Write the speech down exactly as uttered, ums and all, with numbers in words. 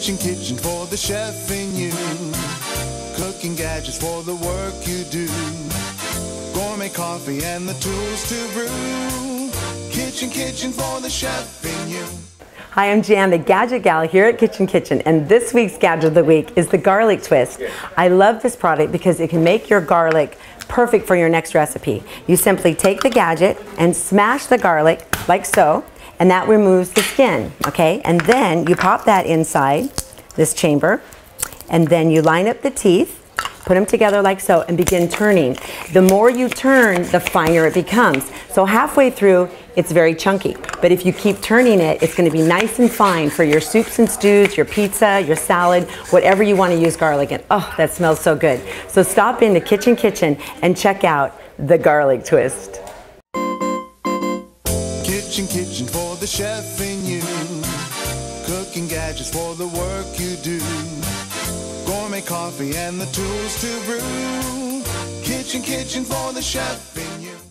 Kitchen, kitchen for the chef in you. Cooking gadgets for the work you do. Gourmet coffee and the tools to brew. Kitchen, kitchen for the chef in you. Hi, I'm Jan, the Gadget Gal here at Kitchen Kitchen, and this week's Gadget of the Week is the garlic twist. I love this product because it can make your garlic perfect for your next recipe. You simply take the gadget and smash the garlic like so, and that removes the skin, okay? And then you pop that inside this chamber, and then you line up the teeth, put them together like so, and begin turning. The more you turn, the finer it becomes. So halfway through, it's very chunky. But if you keep turning it, it's gonna be nice and fine for your soups and stews, your pizza, your salad, whatever you wanna use garlic in. Oh, that smells so good. So stop into Kitchen Kitchen and check out the garlic twist. Kitchen, kitchen for the chef in you. Cooking gadgets for the work you do. Gourmet coffee and the tools to brew. Kitchen, kitchen for the chef in you.